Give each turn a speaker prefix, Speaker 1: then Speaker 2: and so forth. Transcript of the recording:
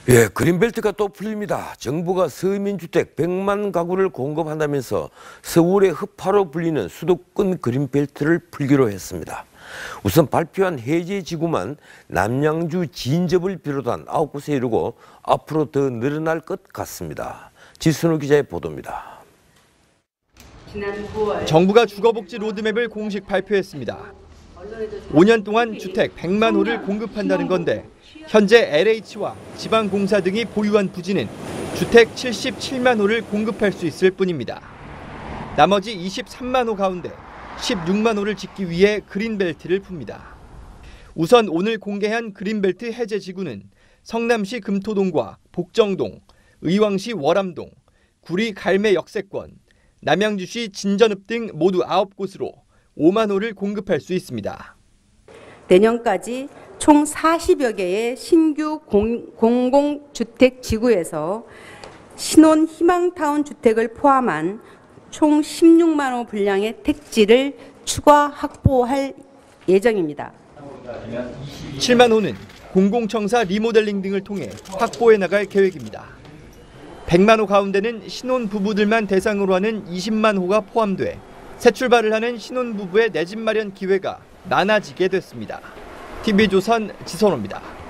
Speaker 1: 예, 그린벨트가 또 풀립니다. 정부가 서민주택 100만 가구를 공급한다면서 서울의 흡파로 불리는 수도권 그린벨트를 풀기로 했습니다. 우선 발표한 해제지구만 남양주 진접을 비롯한 9곳에 이르고 앞으로 더 늘어날 것 같습니다. 지순우 기자의 보도입니다.
Speaker 2: 정부가 주거복지 로드맵을 공식 발표했습니다. 5년 동안 주택 100만 호를 공급한다는 건데 현재 LH와 지방공사 등이 보유한 부지는 주택 77만 호를 공급할 수 있을 뿐입니다. 나머지 23만 호 가운데 16만 호를 짓기 위해 그린벨트를 풉니다. 우선 오늘 공개한 그린벨트 해제 지구는 성남시 금토동과 복정동, 의왕시 월암동, 구리 갈매 역세권, 남양주시 진전읍 등 모두 9곳으로 5만 호를 공급할 수 있습니다.
Speaker 3: 내년까지 총 40여 개의 신규 공공주택 지구에서 신혼 희망타운 주택을 포함한 총 16만 호 분량의 택지를 추가 확보할 예정입니다.
Speaker 2: 7만 호는 공공청사 리모델링 등을 통해 확보해 나갈 계획입니다. 100만 호 가운데는 신혼 부부들만 대상으로 하는 20만 호가 포함돼 새 출발을 하는 신혼부부의 내 집 마련 기회가 많아지게 됐습니다. TV조선 지선호입니다.